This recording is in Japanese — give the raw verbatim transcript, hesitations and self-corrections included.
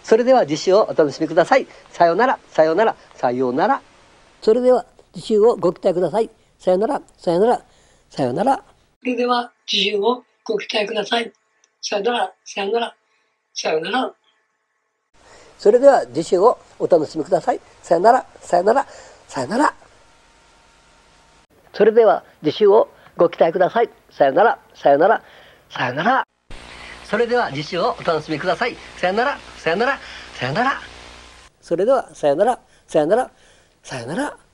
それでは次週をお楽しみください。さようなら、さようなら、さようなら。それでは次週をご期待ください。さようなら、さようなら、さようなら。 それでは次週をご期待ください。さよなら、さよなら、さよなら。 それでは次週をお楽しみください。さよなら、さよなら、さよなら。それでは次週をご期待ください。さよなら、さよなら、さよなら。それでは次週をお楽しみください。さよなら、さよなら、さよなら。それではさよなら、さよなら、さよなら。